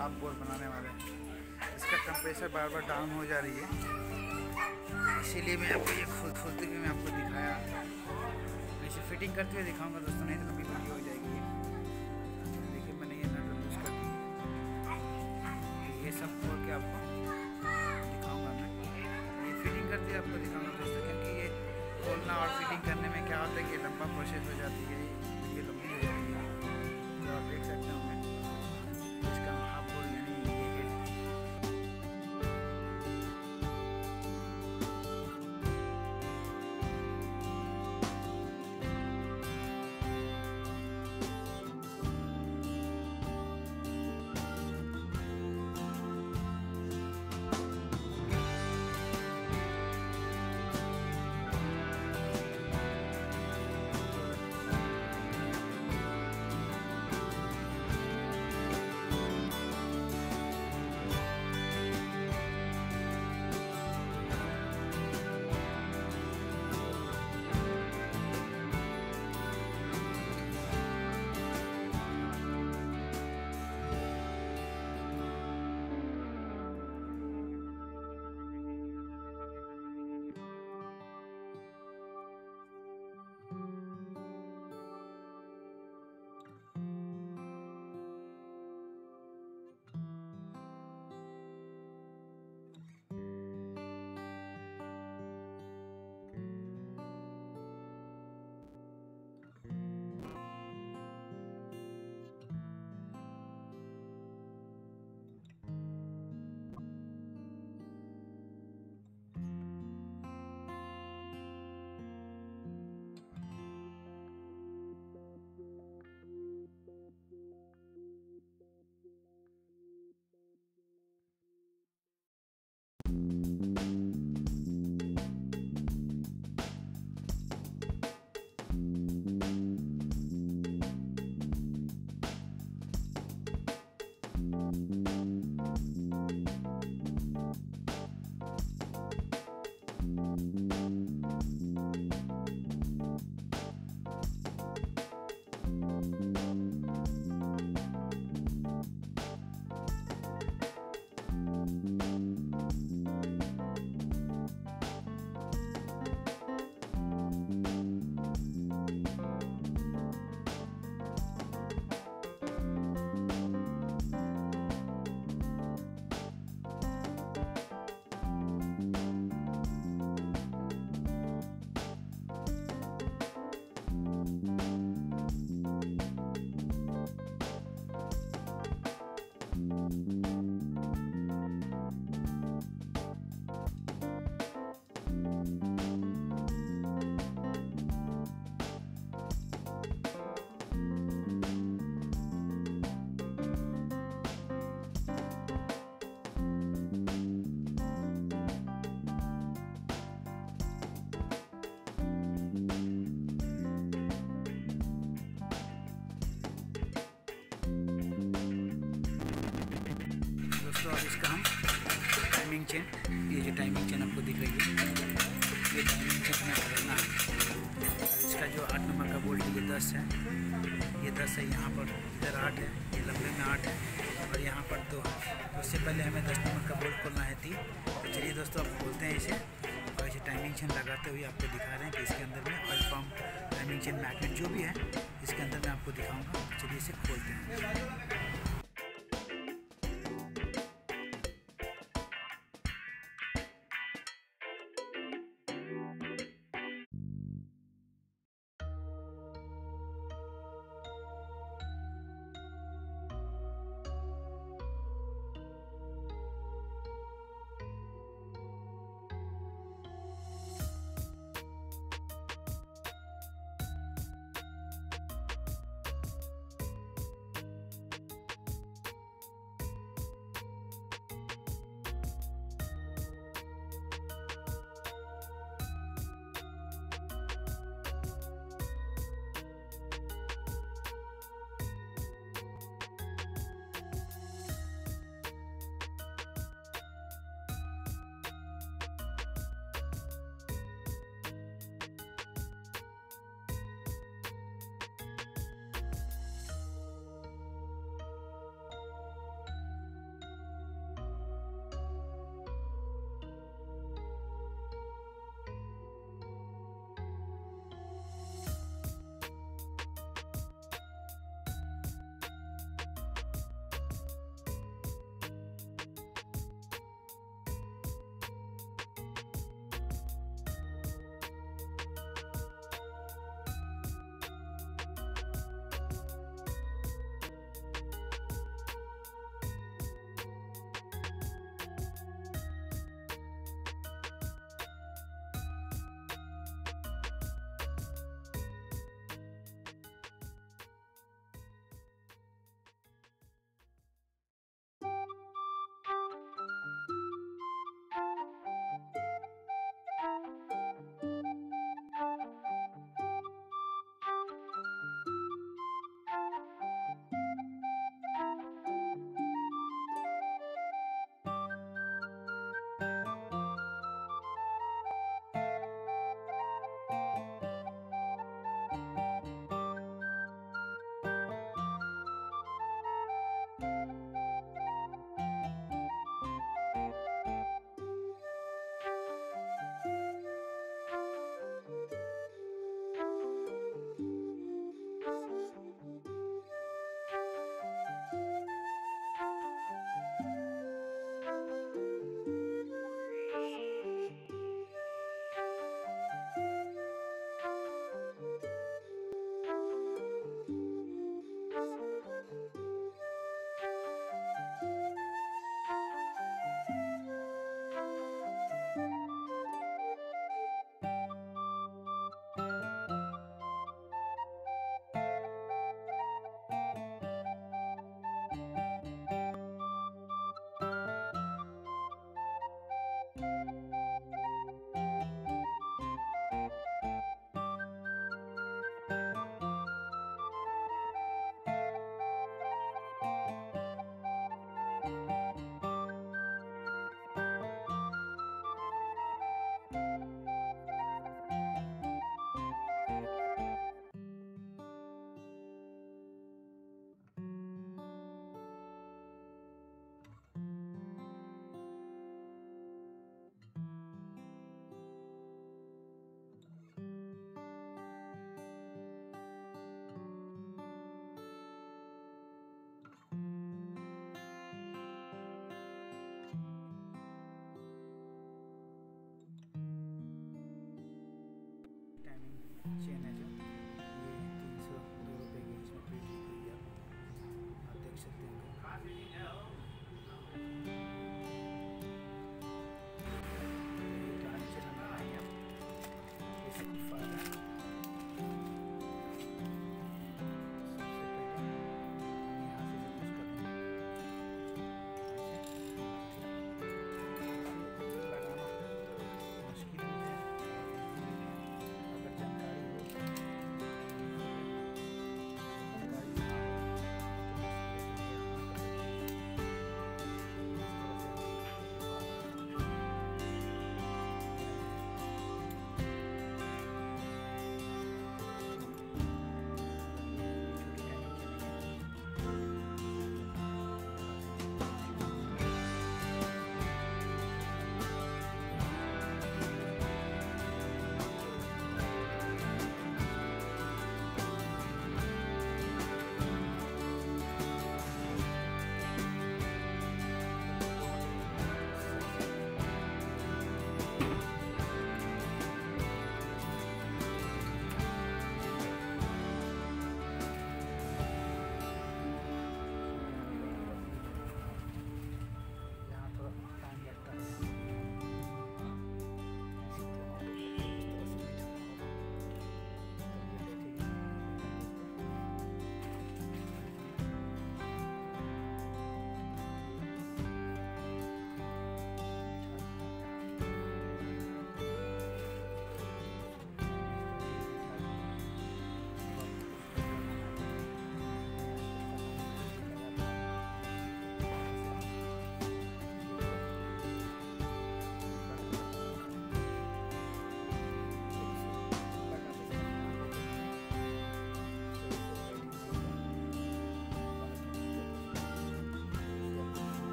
Half बोल बनाने वाले हैं। इसका टेम्परेचर बार बार डाउन हो जा रही है, इसीलिए मैं आपको ये खोलते हुए मैं आपको दिखाया। मैं इसे फिटिंग करते हुए दिखाऊंगा दोस्तों, नहीं तो कभी वीडियो हो जाएगी। देखिए मैंने ये नट लूज कर दी, ये सब खोल के आपको दिखाऊंगा। मैं ये फिटिंग करते हुए आपको दिखाऊंगा दोस्तों, क्योंकि ये खोलना और फिटिंग करने में क्या होता है कि लंबा प्रोसेस हो जाती है, ये लंबी हो जाती है। तो आप देख सकते होंगे इसका हाफ बोल यानी ये हेड। दोस्तों अब इसका हम टाइमिंग चेन, ये जो टाइमिंग चेन आपको दिख रही है, ये टाइमिंग चेन में बदलना है। और इसका जो 8 नंबर का बोल्ट ये 10 है, ये 10 है, यहाँ पर इधर 8 है, ये लंबे में 8 है और यहाँ पर 2 है। तो उससे पहले हमें 10 नंबर का बोल्ट खोलना है 3। तो चलिए दोस्तों आप खोलते हैं इसे, और इसे टाइमिंग चेन लगाते हुए आपको दिखा रहे हैं कि इसके अंदर में oil pump, timing chain, magnet जो भी है इसके अंदर मैं आपको दिखाऊँगा। चलिए इसे खोलते हैं।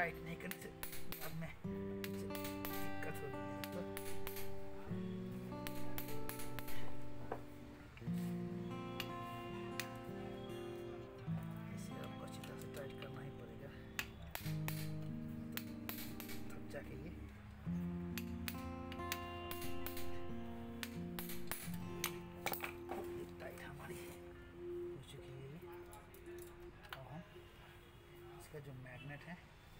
टाइट नहीं करने से अब मैं दिक्कत हो रही है। तो इसे आपको अच्छी तरह से टाइट करना ही पड़ेगा, तब जाके ये टाइट हमारी हो चुकी है। और हम इसका जो मैग्नेट है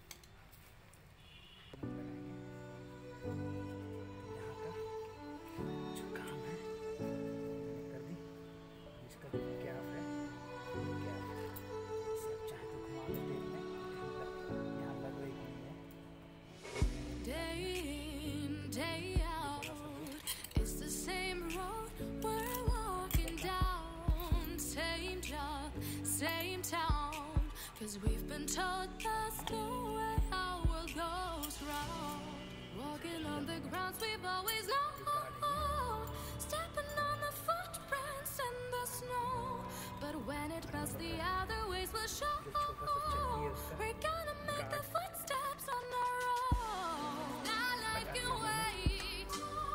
यहाँ का जो काम है कर दी। इसका जो कैप है कैप इसे आप चाहे तो घुमा के देख लें, यहाँ लग रही नहीं है। Day in, day out, it's the same road we're walking down. Same job, same town, 'cause we've been told that's the way our world goes round. Walking on the grounds we've always known, stepping on the footprints in the snow. But when it melts, the other ways will show. We're gonna make the footsteps on our own. Now life can wait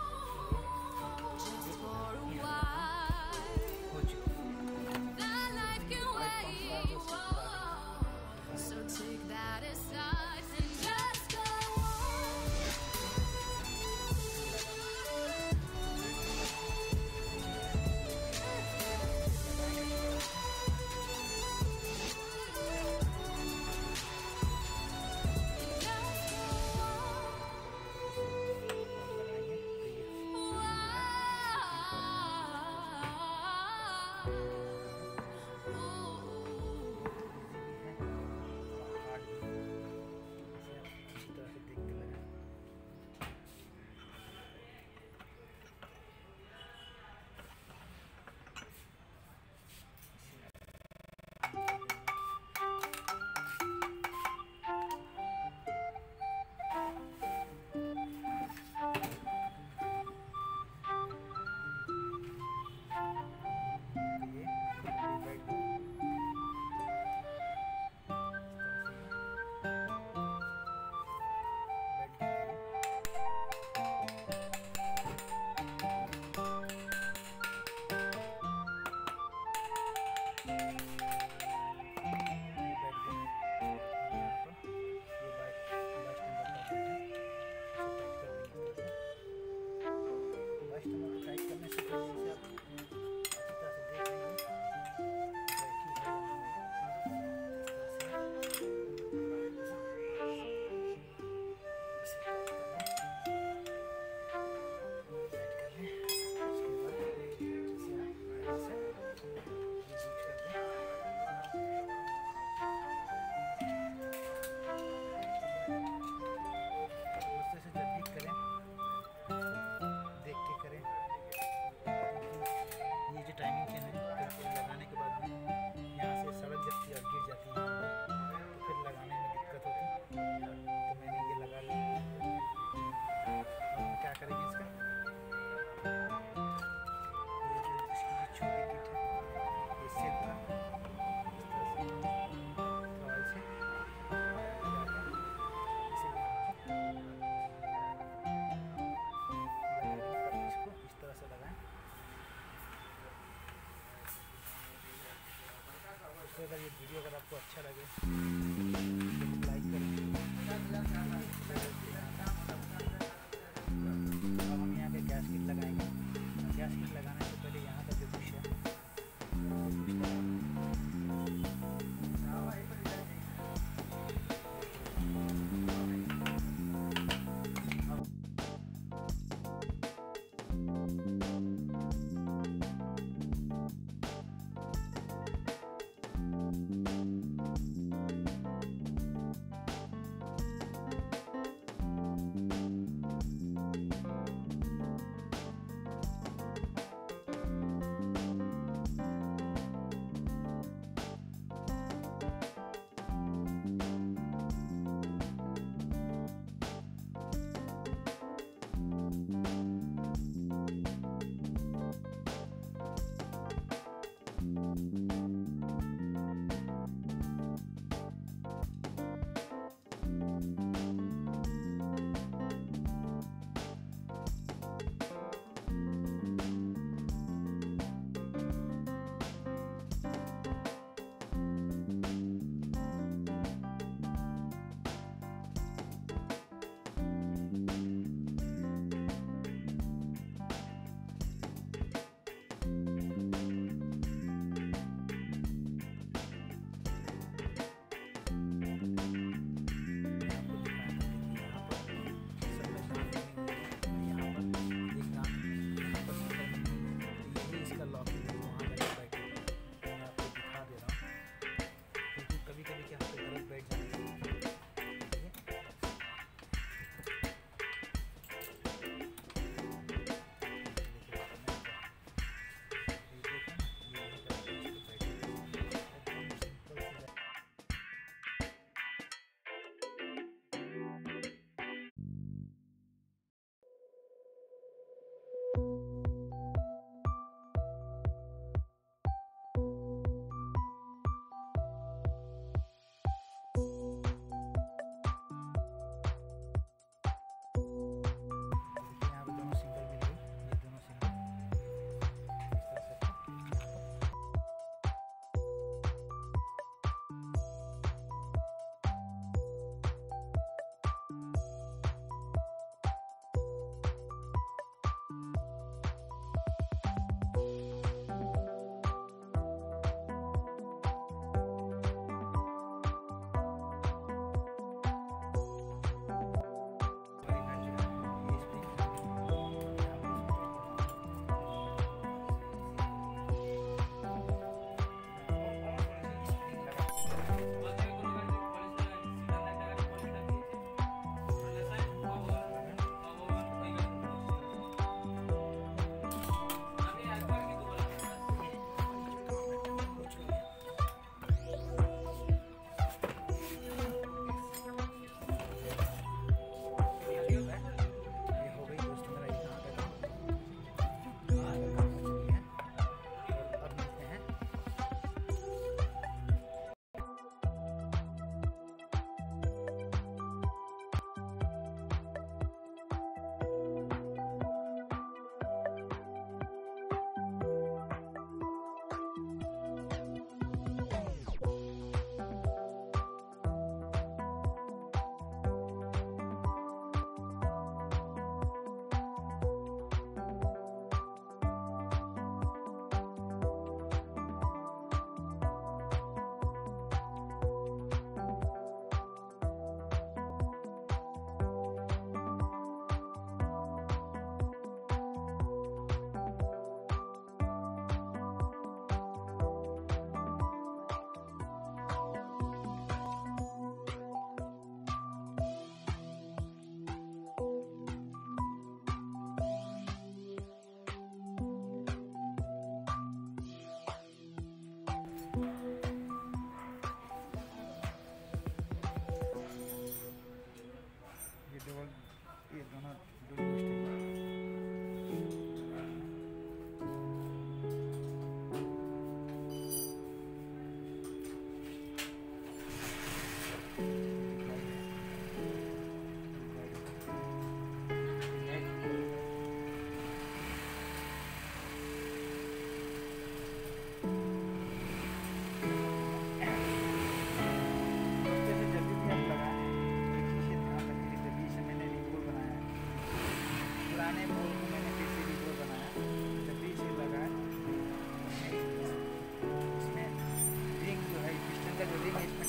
just for a while. Now life can wait, whoa. So take that aside and just go on. दोस्तों अगर ये video अगर आपको अच्छा लगे तो like करें। अब हम यहाँ पे गैस किट लगाएंगे। गैस किट लगाने से पहले यहाँ का जो बुश है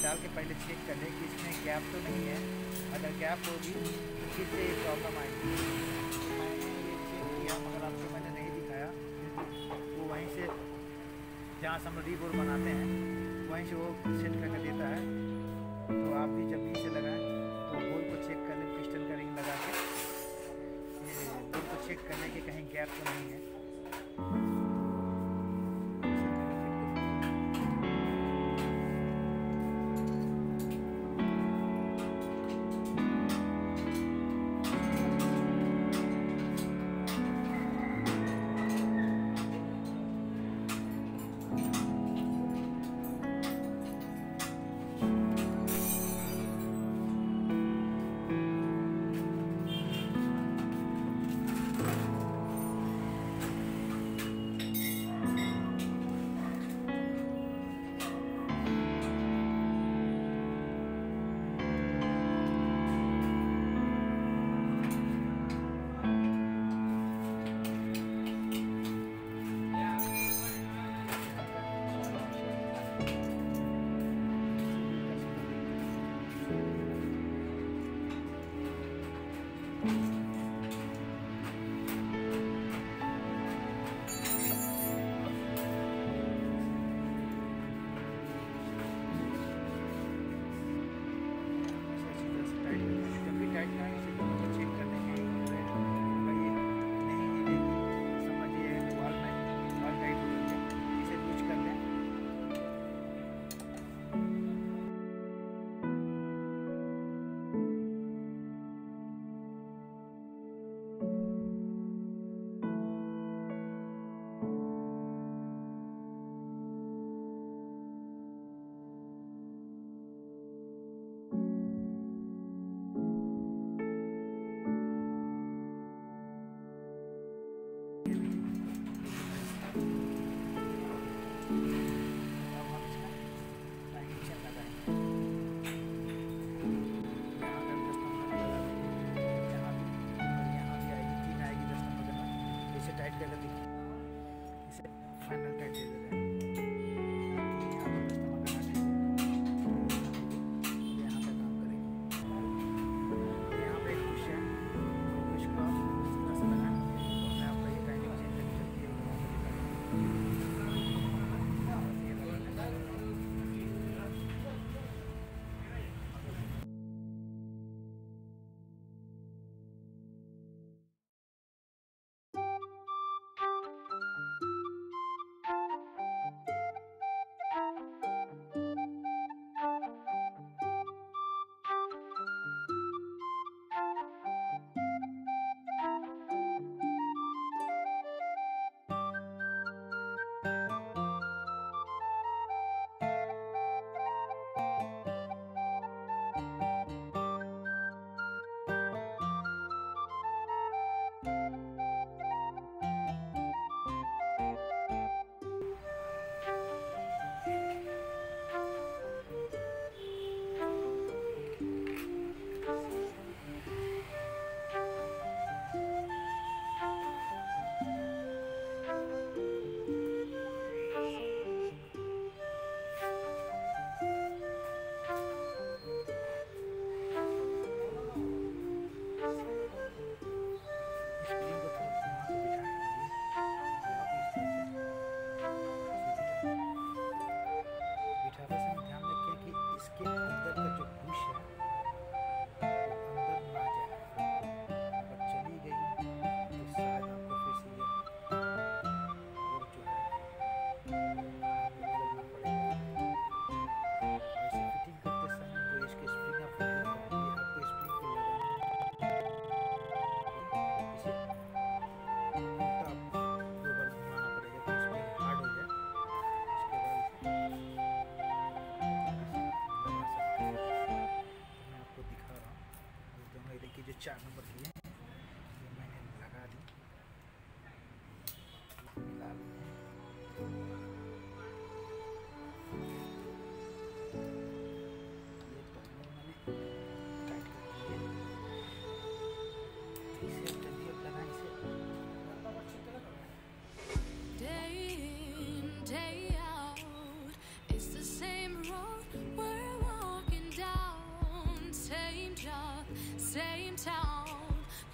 डाल के पहले चेक कर ले कि इसमें गैप तो नहीं है। अगर गैप होगी तो फिर से ये प्रॉब्लम आएगी। मैंने ये चेक किया मगर आपको मैंने नहीं दिखाया। वो वहीं से जहाँ से हम रीबोर बनाते हैं वहीं से वो सेट करके देता है। तो आप भी जब भी इसे लगाएं तो होल को चेक कर लें, पिस्टन का रिंग लगा के ये होल को चेक कर लें कि कहीं गैप तो नहीं है।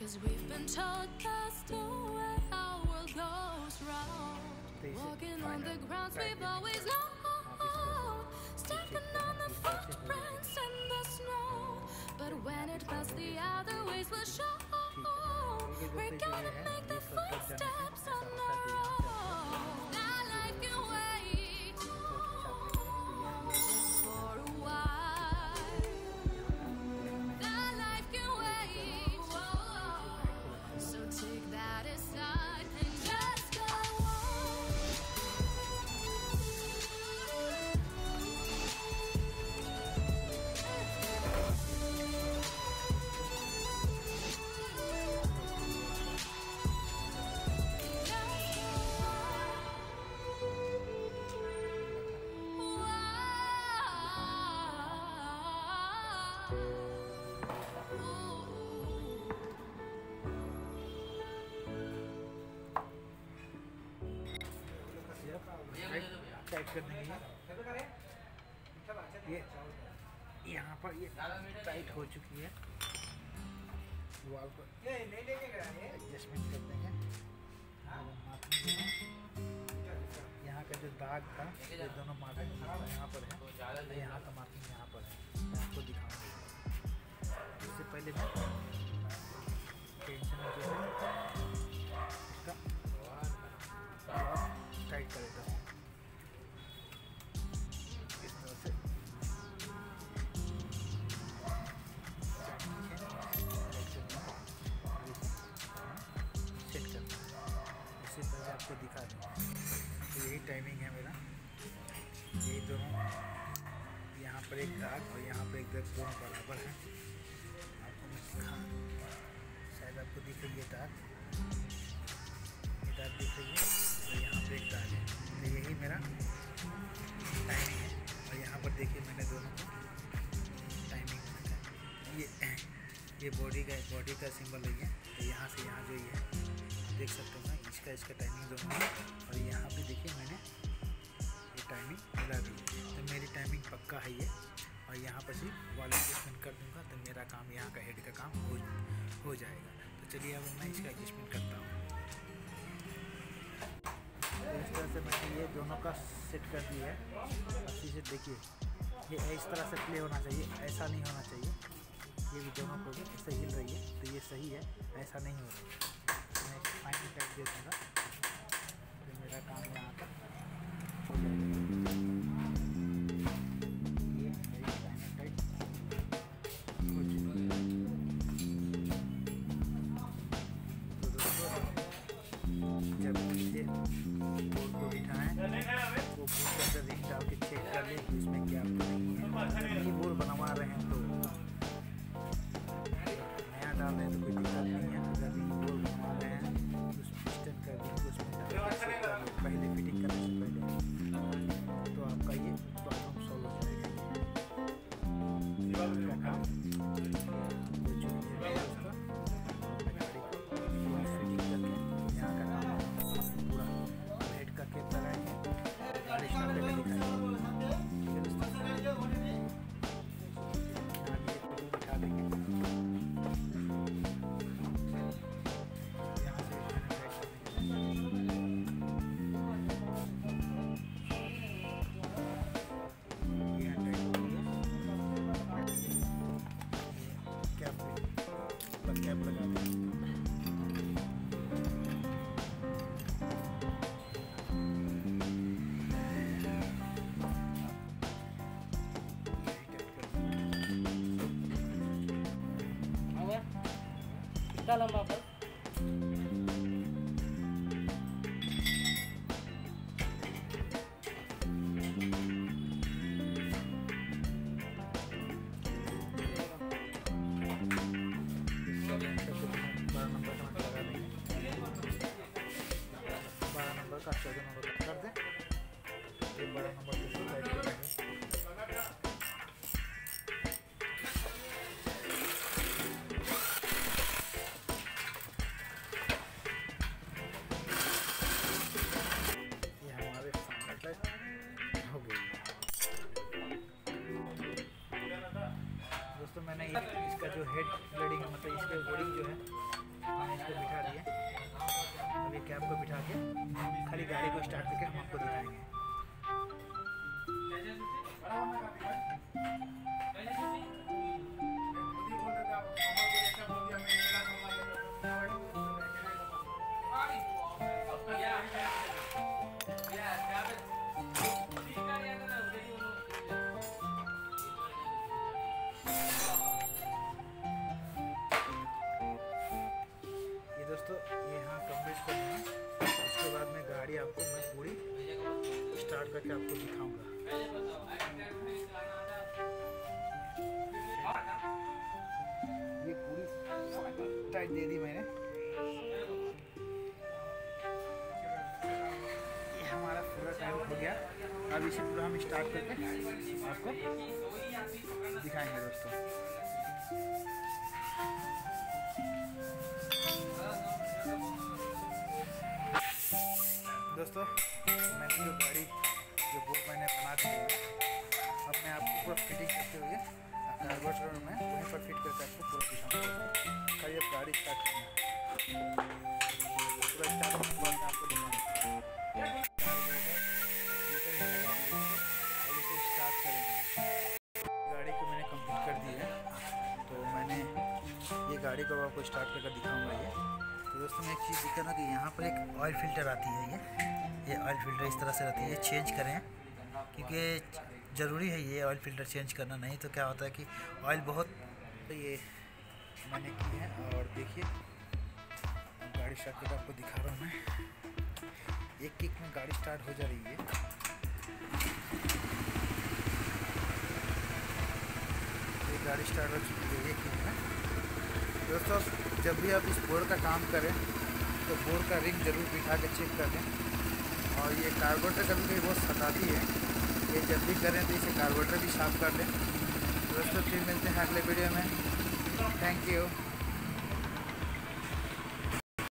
'Cause we've been told that's the way our world goes round. Walking on the grounds we've always known, stepping on the footprints in the snow. But when it melts, the other ways will show. We're gonna make the footsteps on our own. Now life can wait for a while. Now life can wait. So take that aside and just go on. Tight करने के लिए ये यहाँ पर ये tight हो चुकी है। वॉल को एडजस्टमेंट कर देंगे। यहाँ का जो दाग था ये दोनों मार्किंग यहाँ पर है, यहाँ का मार्किंग यहाँ पर है। मैं आपको दिखाऊंगा। इससे पहले मैं टेंशन जो है इसका टाइट कर देता हूँ इस तरह से। सेट करना है। इससे पहले आपको दिखा दूँ तो यही टाइमिंग है मेरा। यही दोनों यहाँ पर एक दाग और यहाँ पर एक दाग दोनों बराबर है। आपको मैं दिखा, शायद आपको दिख रही है दाग, ये दाग दिख रही है और यहाँ पर एक दाग है। तो यही मेरा टाइमिंग है। और यहाँ पर देखिए मैंने दोनों को टाइमिंग ये बॉडी का सिंबल है। तो यहाँ से यहाँ जो ये है देख सकते हो ना, इसका टाइमिंग दोनों है। और यहाँ पे देखिए मैंने ये टाइमिंग मिला दी। तो मेरी टाइमिंग पक्का है ये। और यहाँ पर सिर्फ वॉल एडजस्टमेंट कर दूँगा तो मेरा काम, यहाँ का हेड का काम हो जाएगा। तो चलिए अब मैं इसका एडजस्टमेंट करता हूँ। तो इस तरह से मैंने ये दोनों का सेट कर दिया है। अच्छी से देखिए ये इस तरह से प्ले होना चाहिए, ऐसा नहीं होना चाहिए। ये भी दोनों को भी ऐसे हिल रही है तो ये सही है, ऐसा नहीं हो रहा है। मैं फाइनल टाइट दे दूँगा तो मेरा काम यहाँ पर हो जाएगा। ये मेरी फाइनल टाइट हो चुकी है। तो दोस्तों जब नीचे बोर्ड को बिठाएँ वो बोर्ड के अंदर रिंग डाल के चेक कर ले कि इसमें क्या नहीं है। ये बोर्ड बनवा रहे हैं तो नया डाल रहे हैं तो कोई दिक्कत नहीं है। अगर ये बोर्ड बनवा रहे हैं तो उस पिस्टन कर देंगे, उसमें डाल के चेक कर ले पहले, फिटिंग करने से पहले, तो आपका ये प्रॉब्लम सॉल्व हो जाएगा। इसका काम हो चुकी है उसका गाड़ी को पूरा फिटिंग करके यहाँ का काम पूरा हेड का केप लगाएंगे, गाड़ी स्टार्ट करके दिखाएंगे। दिखा देंगे यहाँ से कैप लगा देंगे। कितना लंबा बस? का 14 नंबर कर दें। ये बड़ा नंबर दूसरी साइड पे जाएंगे। ये हमारे सामने तक हो गई। दोस्तों मैंने इसका जो हेड ब्लेडिंग मतलब इसके बॉडी जो है इसको बिठा दिए। अब ये कैब को बिठा के खाली गाड़ी को स्टार्ट करके हम आपको दिखाएंगे। दोस्तों ये यहाँ कंप्लीट करना है, उसके बाद में गाड़ी आपको मैं पूरी स्टार्ट करके आपको दिखाऊंगा। ये पूरी टाइट दे दी मैंने। ये हमारा पूरा टाइट हो गया। अब इसे पूरा हम स्टार्ट करके आपको दिखाएंगे दोस्तों। दोस्तों मैंने जो गाड़ी जो बोर्ड मैंने बना दी है, अब मैं आपको पूरा फिटिंग करते हुए कार्बोरेटर में वहीं पर फिट करके आपको पूरा दिखाऊंगा। खाली अब गाड़ी स्टार्ट करना है, पूरा स्टार्ट होने के बाद मैं आपको दिखाऊंगा। अब इसे स्टार्ट करेंगे। गाड़ी को मैंने कंप्लीट कर दी है, तो मैंने ये गाड़ी को आपको स्टार्ट करके दिखाऊँगा। तो दोस्तों मैं एक चीज़ दिखाना कि यहाँ पर एक ऑयल फिल्टर आती है। ये ऑयल फिल्टर इस तरह से रहती है, ये चेंज करें क्योंकि ज़रूरी है ये ऑयल फिल्टर चेंज करना। नहीं तो क्या होता है कि ऑयल बहुत, तो ये मैंने की है। और देखिए गाड़ी स्टार्ट करके आपको दिखा रहा हूँ मैं। एक किक में गाड़ी स्टार्ट हो जा रही है। ये गाड़ी स्टार्ट हो चुकी है एक किक में। दोस्तों जब भी आप इस बोर्ड का काम करें तो बोर्ड का रिंग ज़रूर बिठा के चेक कर लें। और ये कार्बोरेटर कभी कभी बहुत सताती है, ये जब भी करें तो इसे कार्बोरेटर भी साफ़ कर लें। दोस्तों फिर मिलते हैं अगले वीडियो में। Thank you.